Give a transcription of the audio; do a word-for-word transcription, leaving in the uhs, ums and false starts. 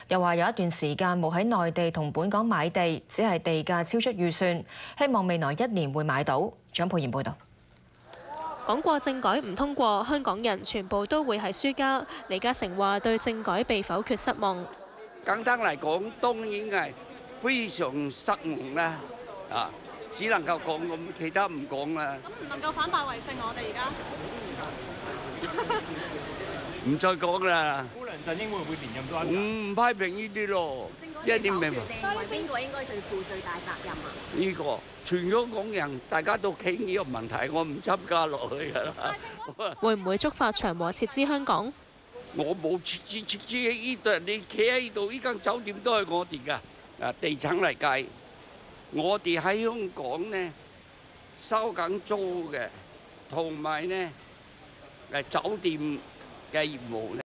又話有一段時間冇喺內地同本港買地，只係地價超出預算，希望未來一年會買到。張佩賢報導。 講過政改唔通過，香港人全部都會係輸家。李嘉誠話對政改被否決失望。 簡單嚟講，當然係非常失望啦。啊，只能夠講咁，其他唔講啦。 咁唔能夠反敗為勝，我哋而家唔再講啦。 估梁振英會唔會連任多一屆？ 唔批評呢啲咯，一啲明白。 所以邊個應該最負最大責任啊？ 呢個全香港人大家都傾呢個問題，我唔參加落去㗎啦。 會唔會觸發長和撤資香港？ 我冇撤資，撤資呢度你企喺呢度，呢間酒店都係我哋㗎。啊，地產嚟計，我哋喺香港呢收緊租嘅，同埋呢誒酒店嘅業務咧。